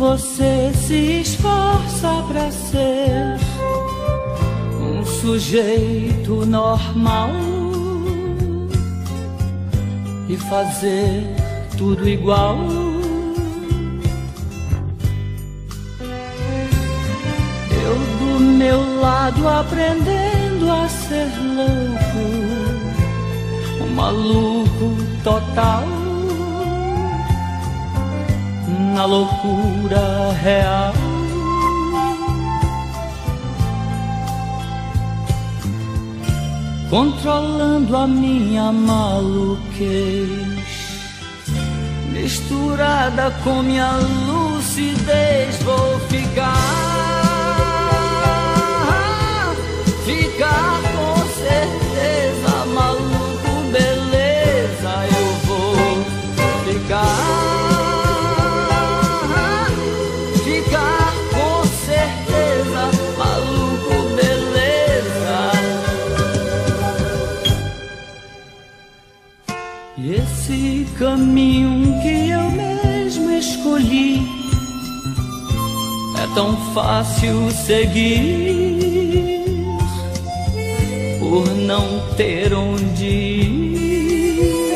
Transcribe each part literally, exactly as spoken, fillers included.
Você se esforça pra ser um sujeito normal e fazer tudo igual. Eu do meu lado aprendendo a ser louco, um maluco total, na loucura real. Controlando a minha maluquez, misturada com minha lucidez, vou ficar, ficar com certeza, maluco, beleza, eu vou ficar. E esse caminho que eu mesmo escolhi é tão fácil seguir, por não ter onde ir.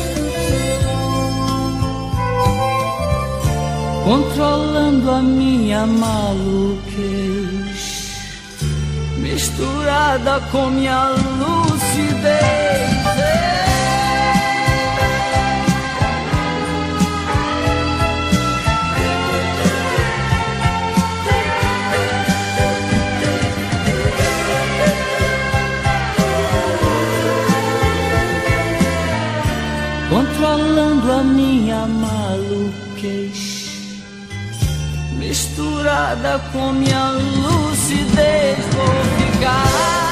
Controlando a minha maluquez, misturada com minha lucidez. Controlando a minha maluquez, misturada com minha lucidez, vou ficar.